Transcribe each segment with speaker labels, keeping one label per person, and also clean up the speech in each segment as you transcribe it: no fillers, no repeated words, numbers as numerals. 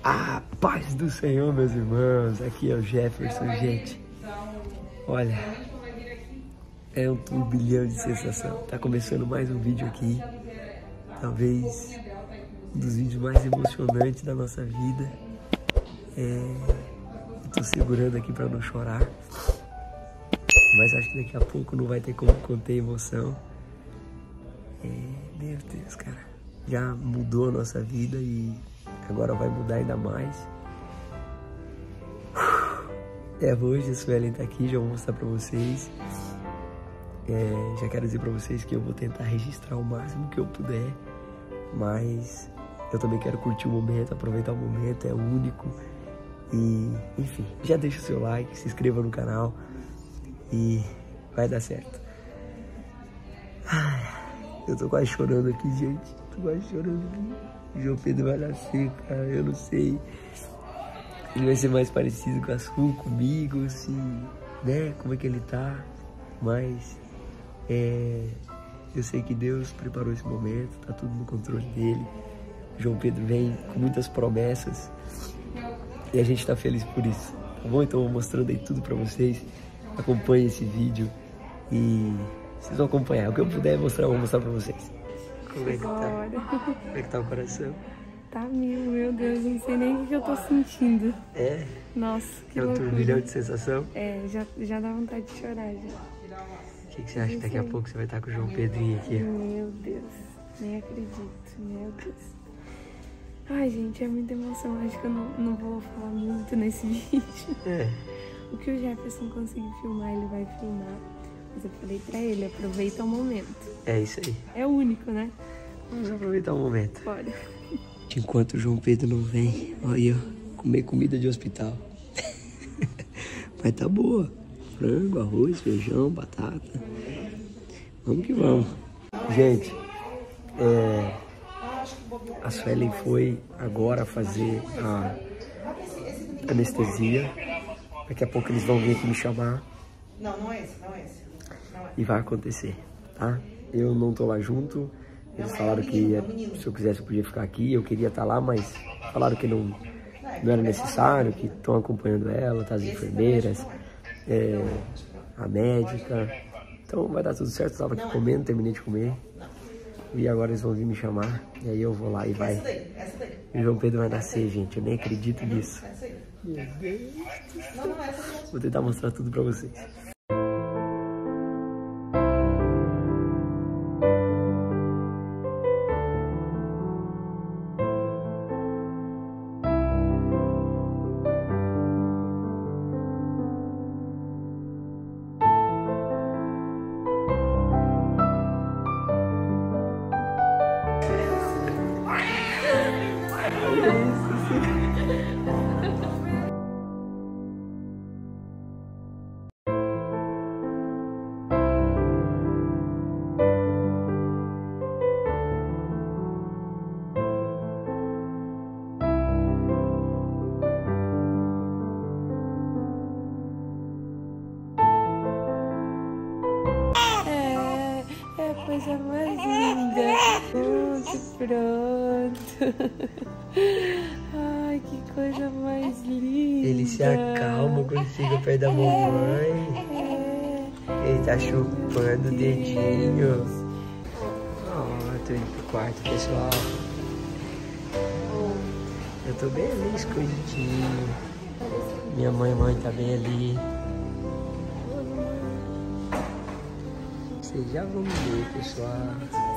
Speaker 1: A paz do Senhor, meus irmãos. Aqui é o Jefferson, gente. Olha, é um turbilhão de sensação. Tá começando mais um vídeo aqui. Talvez um dos vídeos mais emocionantes da nossa vida. Tô segurando aqui pra não chorar. Mas acho que daqui a pouco não vai ter como conter a emoção. Meu Deus, cara. Já mudou a nossa vida e agora vai mudar ainda mais. Hoje a Suelen tá aqui, já vou mostrar pra vocês. Já quero dizer pra vocês que eu vou tentar registrar o máximo que eu puder. Mas eu também quero curtir o momento, aproveitar o momento, é único. E, enfim, já deixa o seu like, se inscreva no canal e vai dar certo. Eu tô quase chorando aqui, gente. Tô quase chorando aqui. O João Pedro vai nascer, cara. Eu não sei. Ele vai ser mais parecido com a Su, comigo, se, né? Como é que ele tá. Mas, eu sei que Deus preparou esse momento. Tá tudo no controle dele. O João Pedro vem com muitas promessas. E a gente tá feliz por isso, tá bom? Então eu vou mostrando aí tudo pra vocês. Acompanhe esse vídeo e vocês vão acompanhar. O que eu puder mostrar, eu vou mostrar pra vocês. Como é que tá? Como é que tá o coração?
Speaker 2: Tá mil, meu Deus, não sei nem o que eu tô sentindo. Nossa, que loucura.
Speaker 1: É um turbilhão de sensação?
Speaker 2: Já dá vontade de chorar já.
Speaker 1: O que você acha que daqui a pouco você vai estar com o João Pedrinho aqui?
Speaker 2: Meu Deus, nem acredito, meu Deus. Ai, gente, é muita emoção. Acho que eu não vou falar muito nesse vídeo. O que o Jefferson conseguir filmar, ele vai filmar. Mas eu falei pra ele, aproveita o momento.
Speaker 1: É isso aí.
Speaker 2: É único, né?
Speaker 1: Vamos aproveitar o momento.
Speaker 2: Bora.
Speaker 1: Enquanto o João Pedro não vem, olha eu comer comida de hospital. Mas tá boa. Frango, arroz, feijão, batata. Vamos que vamos. Gente, a Suelen foi agora fazer a anestesia. Daqui a pouco eles vão vir aqui me chamar.
Speaker 3: Não é esse.
Speaker 1: E vai acontecer, tá? Eu não tô lá junto. Eles falaram que se eu quisesse eu podia ficar aqui. Eu queria estar lá, mas falaram que não era necessário, que estão acompanhando ela, tá? As enfermeiras, a médica. Então vai dar tudo certo. Eu tava aqui comendo, terminei de comer. E agora eles vão vir me chamar. E aí eu vou lá e vai. E o João Pedro vai nascer, gente. Eu nem acredito nisso. Meu Deus. Vou tentar mostrar tudo pra vocês.
Speaker 2: Coisa mais linda. Pronto. Ai, que coisa mais linda.
Speaker 1: Ele se acalma quando fica perto da mamãe. Ele tá chupando o dedinho. Tô indo pro quarto, pessoal. Eu tô bem ali, escondidinho. Minha mãe tá bem ali. Vocês já vão ver, pessoal.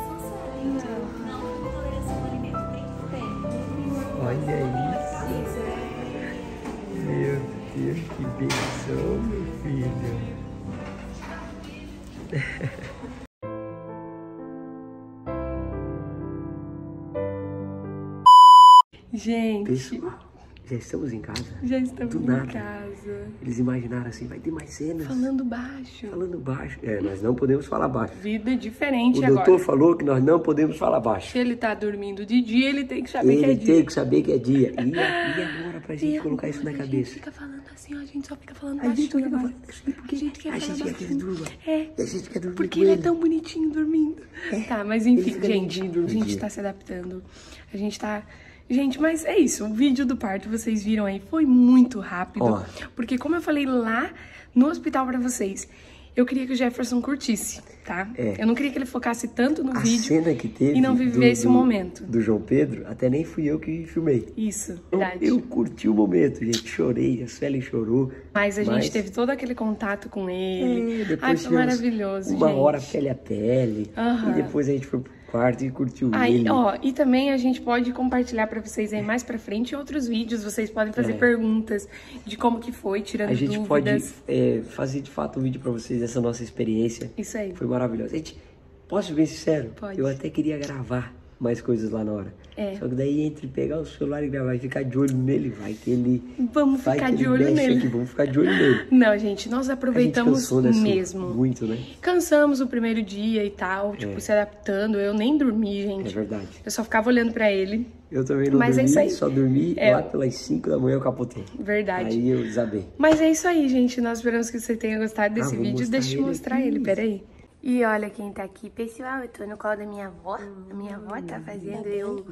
Speaker 1: Olha isso. Meu Deus, que benção, meu filho.
Speaker 2: Gente,
Speaker 1: pessoal, já estamos em casa?
Speaker 2: Já estamos
Speaker 1: do nada.
Speaker 2: em casa.
Speaker 1: Eles imaginaram assim, vai ter mais cenas.
Speaker 2: Falando baixo.
Speaker 1: Falando baixo. Nós não podemos falar baixo.
Speaker 2: Vida diferente agora.
Speaker 1: O doutor falou que nós não podemos falar baixo.
Speaker 2: Se ele tá dormindo de dia, ele tem que saber que é dia.
Speaker 1: Ele tem que saber que é dia. E agora pra gente colocar isso na cabeça?
Speaker 2: A gente fica falando assim, ó, a gente só fica falando
Speaker 1: A gente
Speaker 2: baixinho.
Speaker 1: fica falando assim, porque
Speaker 2: a gente quer falar
Speaker 1: que ele durma. A gente quer dormir
Speaker 2: porque
Speaker 1: com
Speaker 2: ele é tão bonitinho dormindo. Tá, mas enfim,
Speaker 1: fica
Speaker 2: gente,
Speaker 1: lindinho
Speaker 2: a gente
Speaker 1: dia.
Speaker 2: tá se adaptando. A gente tá Gente, mas é isso. O vídeo do parto, vocês viram aí, foi muito rápido. Porque como eu falei lá no hospital pra vocês, eu queria que o Jefferson curtisse, tá? Eu não queria que ele focasse tanto no vídeo
Speaker 1: cena que teve
Speaker 2: e não vivesse o momento.
Speaker 1: Do João Pedro, até nem fui eu que filmei.
Speaker 2: Isso, verdade.
Speaker 1: Eu curti o momento, gente. Chorei, a Suelen chorou.
Speaker 2: Mas a gente teve todo aquele contato com ele.
Speaker 1: Depois
Speaker 2: foi maravilhoso,
Speaker 1: uma
Speaker 2: gente.
Speaker 1: hora pele a pele. E depois a gente foi pro quarto e curtiu ele.
Speaker 2: E também a gente pode compartilhar pra vocês aí mais pra frente outros vídeos. Vocês podem fazer perguntas de como que foi, tirando dúvidas. A gente pode
Speaker 1: fazer de fato um vídeo pra vocês dessa nossa experiência.
Speaker 2: Isso aí.
Speaker 1: Foi maravilhoso. Gente, posso ser bem sincero?
Speaker 2: Pode.
Speaker 1: Eu até queria gravar mais coisas lá na hora. Só que daí entre pegar o celular e gravar e ficar de olho nele, vai que ele...
Speaker 2: Vamos ficar de olho nele.
Speaker 1: Aqui, vamos ficar de olho nele.
Speaker 2: Não, gente, nós aproveitamos mesmo.
Speaker 1: Muito, né?
Speaker 2: Cansamos o primeiro dia e tal, tipo, se adaptando. Eu nem dormi, gente.
Speaker 1: É verdade.
Speaker 2: Eu só ficava olhando pra ele.
Speaker 1: Eu também não dormi, só dormi lá pelas 5 da manhã eu capotei.
Speaker 2: Verdade.
Speaker 1: Aí eu desabei.
Speaker 2: Mas é isso aí, gente. Nós esperamos que você tenha gostado desse vídeo. Deixa eu mostrar ele, peraí. E olha quem tá aqui, pessoal, eu tô no colo da minha avó. A minha avó tá fazendo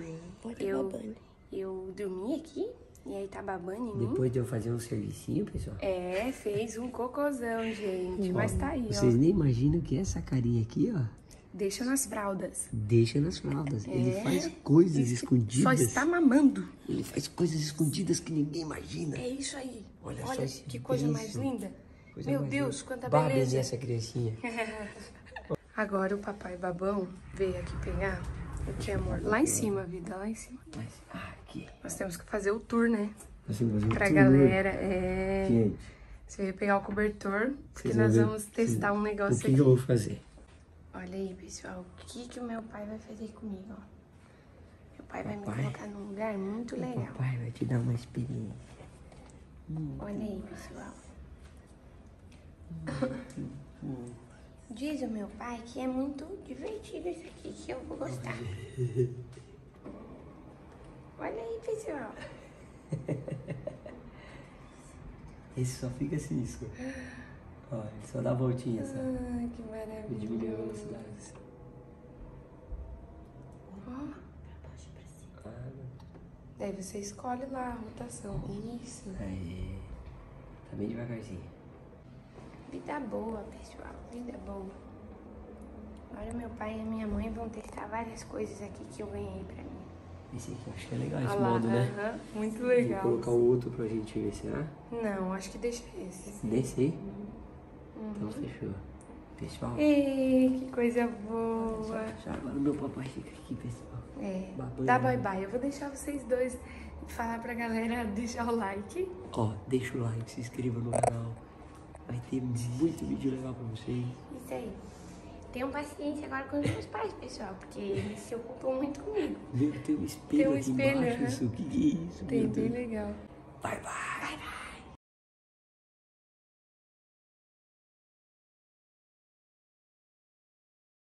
Speaker 2: eu dormir aqui, e aí tá babando em mim.
Speaker 1: Depois de eu fazer um servicinho, pessoal.
Speaker 2: Fez um cocôzão, gente, mas tá aí,
Speaker 1: Vocês nem imaginam que essa carinha aqui, ó.
Speaker 2: Deixa nas fraldas.
Speaker 1: Deixa nas fraldas. Ele faz coisas escondidas.
Speaker 2: Só está mamando.
Speaker 1: Ele faz coisas escondidas que ninguém imagina.
Speaker 2: É isso aí.
Speaker 1: Olha só
Speaker 2: que coisa mais linda. Meu Deus, quanta
Speaker 1: beleza.
Speaker 2: beleza.
Speaker 1: Essa criancinha.
Speaker 2: Agora o papai babão veio aqui pegar o que, amor? Lá em cima, vida, lá em cima.
Speaker 1: Aqui.
Speaker 2: Nós temos que fazer o tour, né?
Speaker 1: Nós temos que fazer
Speaker 2: pra galera.
Speaker 1: Gente.
Speaker 2: Você veio pegar o cobertor, porque nós vamos testar um negócio aqui.
Speaker 1: O que eu vou fazer?
Speaker 2: Olha aí, pessoal, o que o meu pai vai fazer comigo, ó. Meu pai vai me colocar num lugar muito legal.
Speaker 1: O papai vai te dar uma experiência.
Speaker 2: Olha aí, pessoal. Diz o meu pai que é muito divertido isso aqui, que eu vou gostar. Olha aí, pessoal.
Speaker 1: Esse só fica assim, ó, ele só dá voltinha, sabe?
Speaker 2: Ai, que maravilha.
Speaker 1: E diminui a velocidade.
Speaker 2: Daí você escolhe lá a rotação. Isso.
Speaker 1: Aí. Tá bem devagarzinho.
Speaker 2: Vida boa, pessoal. Vida boa. Agora meu pai e a minha mãe vão testar várias coisas aqui que eu ganhei pra mim.
Speaker 1: Esse aqui eu acho que é legal, esse modo, né?
Speaker 2: Muito legal.
Speaker 1: Vou colocar o outro pra gente ver, será?
Speaker 2: Não, acho que deixa esse.
Speaker 1: Desse aí? Então fechou. Pessoal.
Speaker 2: Ei, que coisa boa.
Speaker 1: Agora o meu papai fica aqui, pessoal.
Speaker 2: Dá bye-bye. Eu vou deixar vocês dois falar pra galera deixar o like.
Speaker 1: Ó, deixa o like, se inscreva no canal. Vai ter muito vídeo legal pra vocês.
Speaker 2: Isso aí. Tenham paciência agora com os meus pais, pessoal, porque eles se ocupam muito comigo.
Speaker 1: Meu, tem um espelho aqui embaixo. Isso, o que é isso?
Speaker 2: Tem, bem legal.
Speaker 1: Bye, bye.
Speaker 2: Bye, bye.